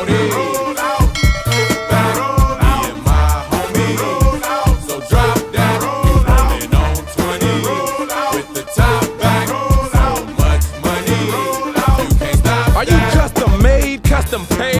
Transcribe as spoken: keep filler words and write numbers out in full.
rowdy. Back, me and my homies. So drop that, you rollin' on twenty. With the top back, so much money. You can't stop. Are you custom made, custom paid?